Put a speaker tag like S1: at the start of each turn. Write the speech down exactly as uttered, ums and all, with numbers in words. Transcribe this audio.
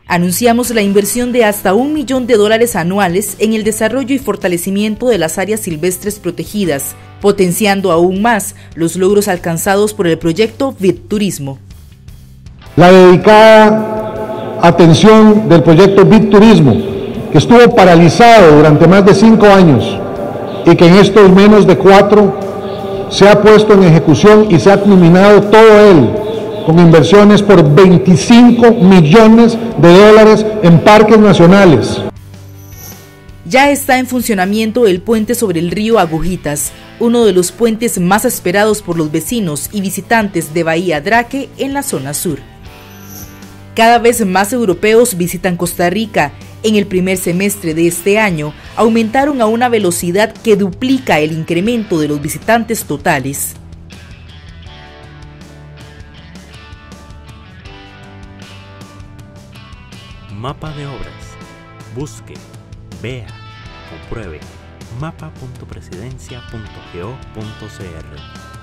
S1: Anunciamos la inversión de hasta un millón de dólares anuales en el desarrollo y fortalecimiento de las áreas silvestres protegidas, potenciando aún más los logros alcanzados por el proyecto BitTurismo.
S2: La dedicada atención del proyecto BitTurismo, que estuvo paralizado durante más de cinco años y que en estos menos de cuatro se ha puesto en ejecución y se ha culminado todo él, con inversiones por veinticinco millones de dólares en parques nacionales.
S1: Ya está en funcionamiento el puente sobre el río Agujitas, uno de los puentes más esperados por los vecinos y visitantes de Bahía Draque en la zona sur. Cada vez más europeos visitan Costa Rica. En el primer semestre de este año, aumentaron a una velocidad que duplica el incremento de los visitantes totales.
S3: Mapa de obras. Busque, vea, compruebe. mapa punto presidencia punto go punto cr